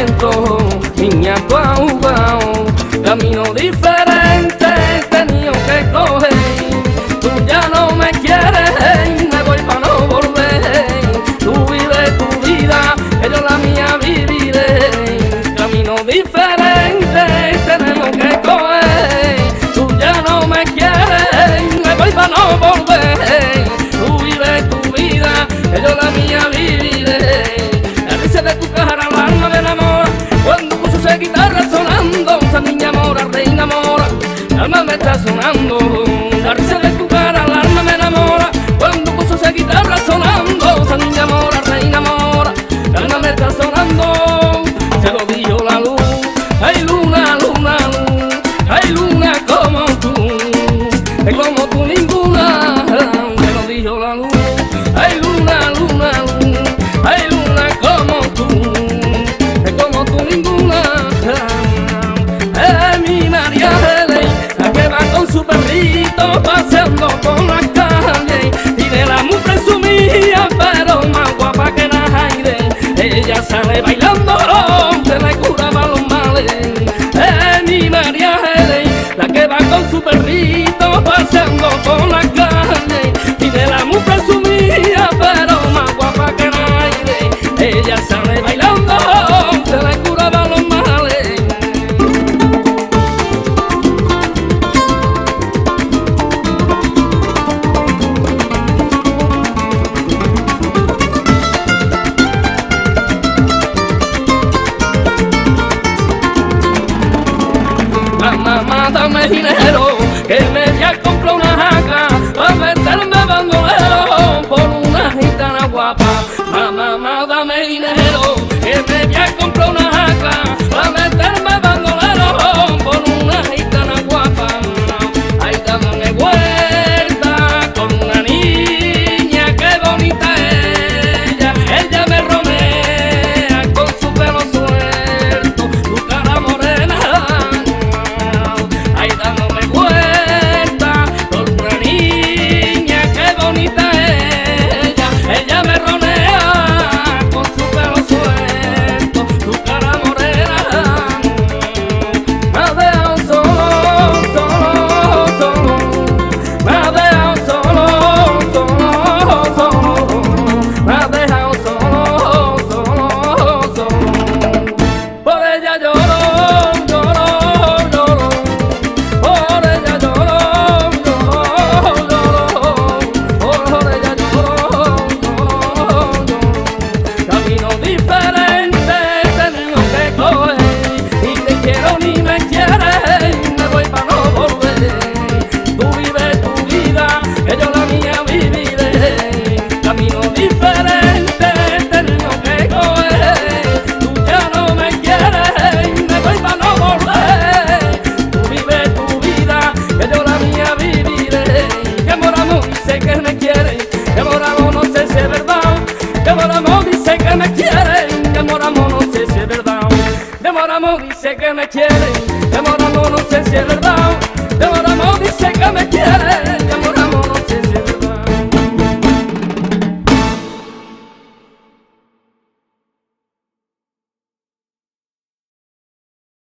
sentimientos, niña, tu ahogado. Camino diferente he tenido que coger. Tú ya no me quieres, me voy para no volver. Tú vives tu vida, que yo la mía viviré. Camino diferente tenemos que coger. Tú ya no me quieres, me voy para no volver. Tú vives tu vida, que yo la mía viviré. La risa de tu cara, el alma me enamora. Cuando escucho esa guitarra sonando, esa niña mora, reina mora, el alma me está sonando. La risa de tu cara, el alma me enamora. Cuando escucho esa guitarra sonando, esa niña mora, reina mora, el alma me está sonando. Se lo dijo la luz, ay luna, luna, luz, ay luna como tú ninguna. Se lo dijo la luz, ay luna, luna, luz, ay luna como tú ninguna. Es mi María Helen, la que va con su perrito paseando por la calle. Tiene la muy presumida, pero más guapa que Najaide. Ella sale bailando, se le curaba los males. Es mi María Helen, la que va con su perrito paseando por la calle. Tiene la muy presumida, pero más guapa que Najaide. Ella sale bailando, se le curaba los males. Mamá, dame dinero, que me voy a comprar una jaca para meterme bandolero por una gitana guapa. Mamá, dame dinero, que me voy a comprar una jaca para meterme bandolero por una gitana guapa. Ay, dame vuelta con una niña, qué bonita ella. Ella me romea con su pelo suelto, su cara morena. Ay, dándome vuelta con una niña, qué bonita ella. Ella me ronea con su pelo suelto, su cara morena. Me ha dejado solo, solo, solo. Me ha dejado solo, solo, solo. Me ha dejado solo, solo, solo. Por ella lloro, lloro, lloro. Por ella lloro, lloro, lloro. Por ella lloro, lloro, lloro. Camino diferente he tenido que coger. Ni te quiero ni me quieres, me voy para no volver. Tú vives tu vida, que yo la mía viviré. Camino diferente he tenido que coger. Tú ya no me quieres, me voy para no volver. Tú vives tu vida, que yo la mía viviré. Que amor, amor, dice que me quiere. Que amor, amor, no sé si es verdad. Que amor, amor, dice que me quiere. Que amor, amor, no sé si es verdad. Que amor, amor, dice que me quiere. Que amor, amor, no sé si es verdad. Que amor, amor, dice que me quiere.